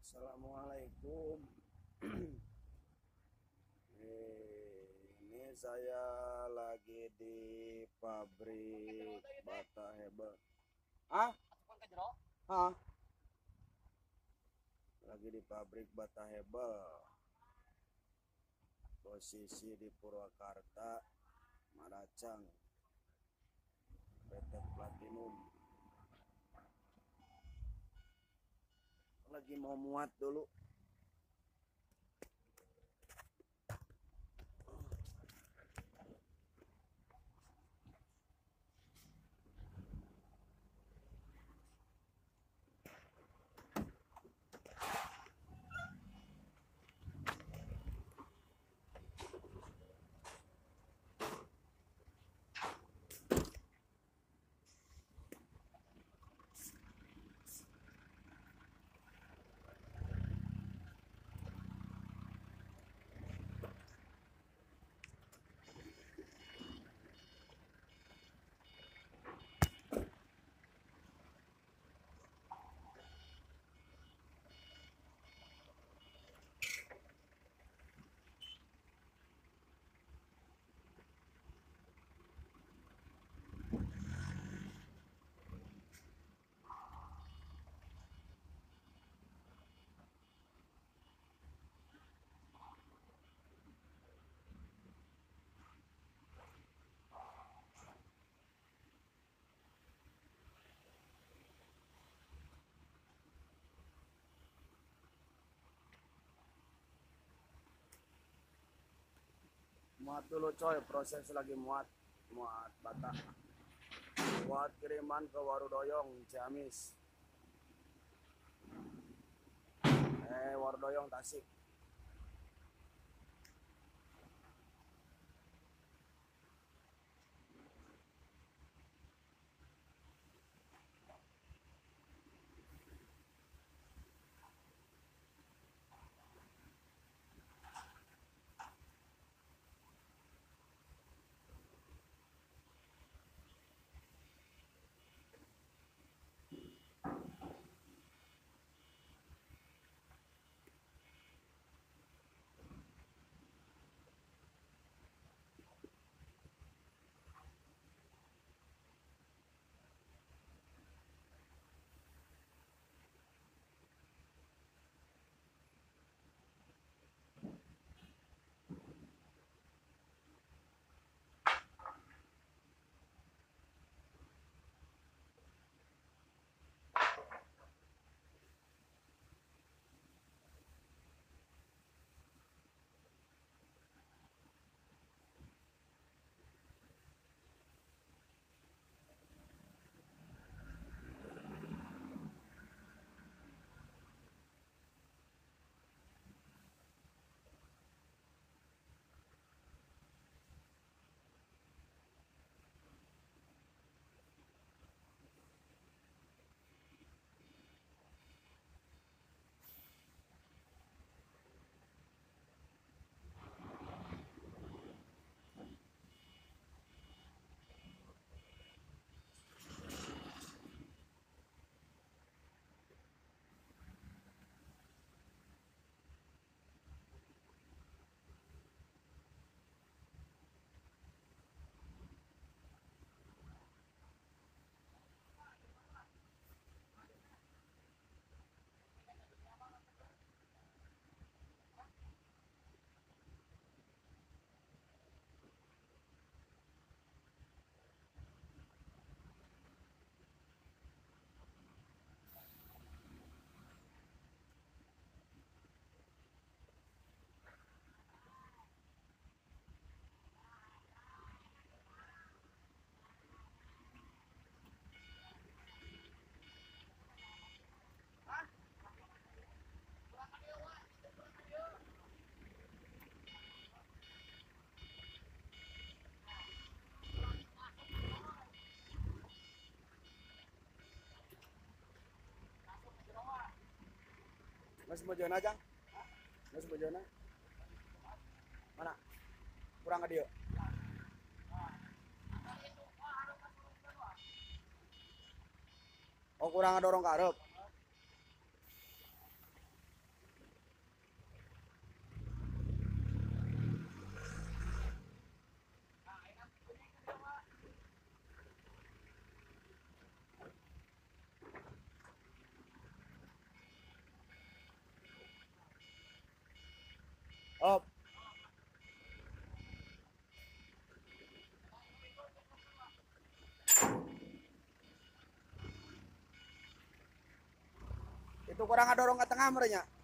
Assalamualaikum. Ini saya lagi di pabrik bata hebel. Ah? Ah? Lagi di pabrik bata hebel. Posisi di Purwakarta, Maracang, PT Platinum. Lagi mau muat dulu. Muat dulu coy, proses lagi muat bata. Buat kiriman ke Warudoyong, Ciamis. Warudoyong, Tasik. Mas Bojona aja. Mas Bojona. Mana? Kurang ke dia. Oh, kurang dorong ke arep. Itu kurang dorong ke tengah merenya.